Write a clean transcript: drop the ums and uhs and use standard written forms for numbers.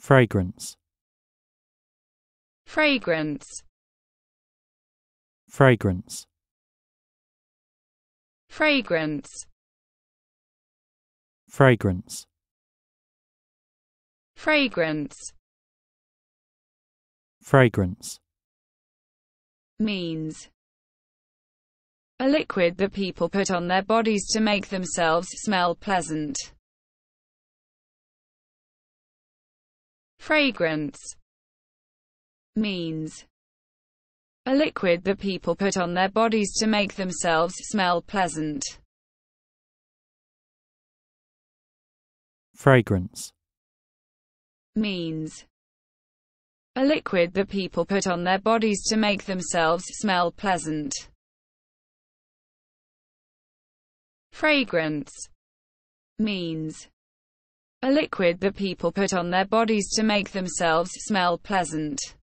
Fragrance. Fragrance. Fragrance. Fragrance. Fragrance. Fragrance. Fragrance. Means a liquid that people put on their bodies to make themselves smell pleasant. Fragrance means a liquid that people put on their bodies to make themselves smell pleasant. Fragrance means a liquid that people put on their bodies to make themselves smell pleasant. Fragrance means a liquid that people put on their bodies to make themselves smell pleasant.